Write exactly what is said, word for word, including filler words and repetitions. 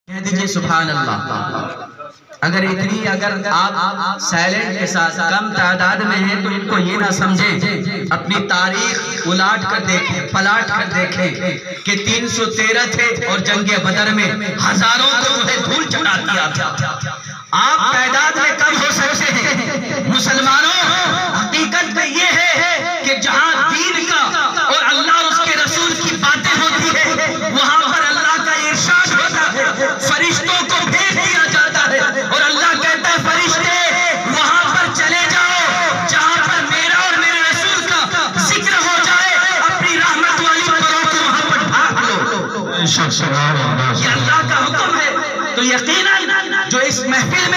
कह दीजिए सुभान अल्लाह। अगर इतनी अगर आप साइलेंट के साथ कम तादाद में हैं तो इनको ये ना समझें, अपनी तारीख उलाट कर देखें, पलाट कर देखें कि तीन सौ तेरह थे और जंगे बदर में हजारों को उन्हें धूल चढ़ा दिया था। आप तादाद में कम हो सकते हैं, मुसलमानों हकीकत में ये है कि जहां दीन का और अल्लाह उसके रसूल की बातें होती है वहां पर अल्लाह का इरशाद होता है, फरिश्तों को भेज दिया जाता है और अल्लाह कहता है फरिश्ते वहां पर चले जाओ जहां पर मेरा और मेरे रसूल का जिक्र हो जाए, अपनी रहमत वाली परों को वहां पर ढांक लो। ये अल्लाह का हुक्म है। तो यकीनन जो इस महफिल में